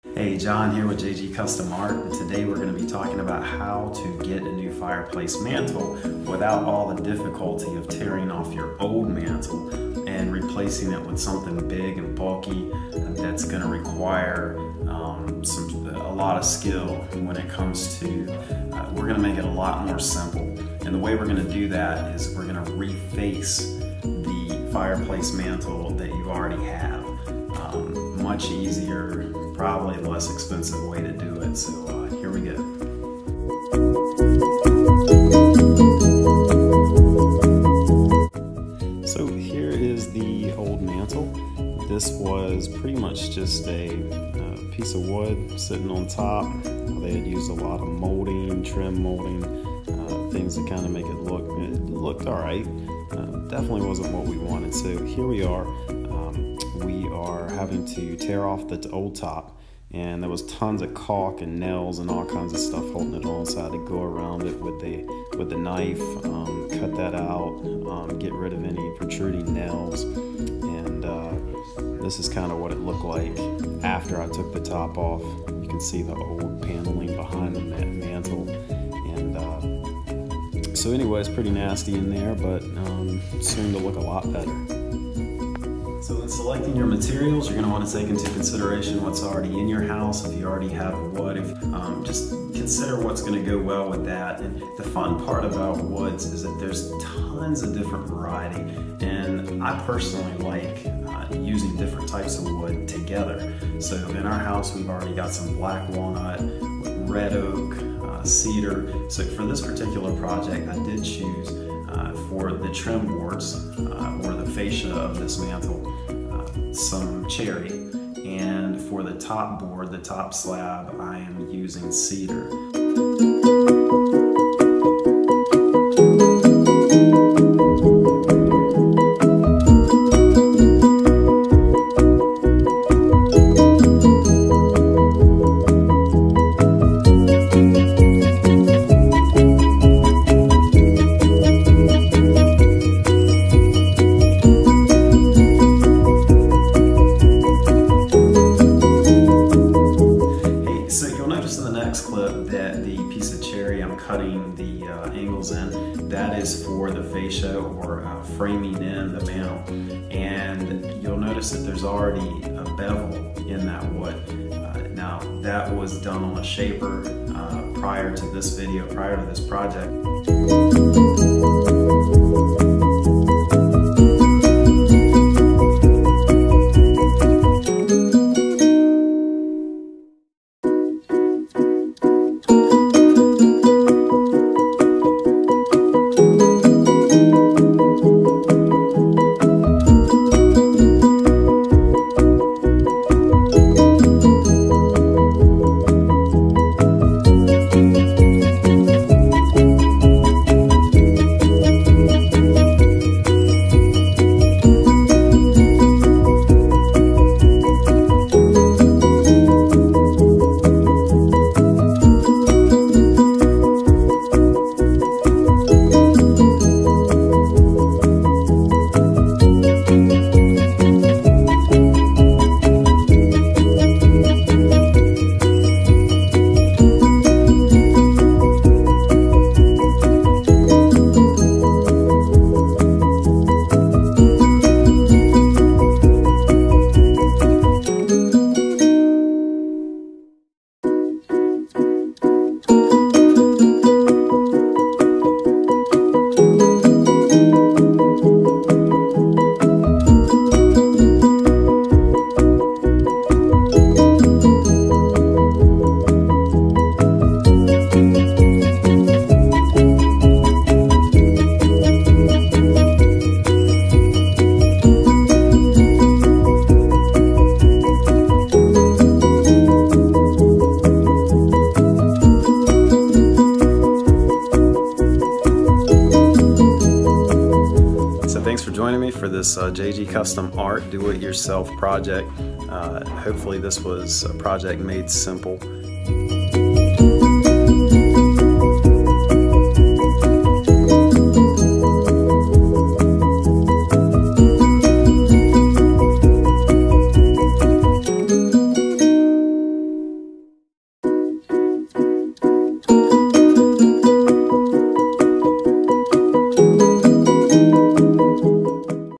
Hey, John here with JG Custom Art, and today we're going to be talking about how to get a new fireplace mantle without all the difficulty of tearing off your old mantle and replacing it with something big and bulky that's going to require a lot of skill when it comes to, we're going to make it a lot more simple. And the way we're going to do that is we're going to reface the fireplace mantle that you already have. Much easier, probably less expensive way to do it. So here we go. So here is the old mantle. This was pretty much just a piece of wood sitting on top. They had used a lot of molding, trim molding, things to kind of make it looked all right. Definitely wasn't what we wanted. So here we are. We are having to tear off the old top, and there was tons of caulk and nails and all kinds of stuff holding it on, so I had to go around it with the knife, cut that out, get rid of any protruding nails, and this is kind of what it looked like after I took the top off. You can see the old paneling behind the mantle, and so anyway, it's pretty nasty in there, but soon to look a lot better. So in selecting your materials, you're going to want to take into consideration what's already in your house. If you already have wood, just consider what's going to go well with that. And the fun part about woods is that there's tons of different variety, and I personally like using different types of wood together. So in our house, we've already got some black walnut, red oak, cedar. So for this particular project, I did choose for the trim boards or the fascia of this mantle, some cherry, and for the top board, the top slab, I am using cedar. Clip that the piece of cherry I'm cutting the angles in, that is for the fascia or framing in the mantle, and you'll notice that there's already a bevel in that wood. Now that was done on a shaper prior to this video, prior to this project. Thanks for joining me for this JG Custom Art do-it-yourself project. Hopefully this was a project made simple.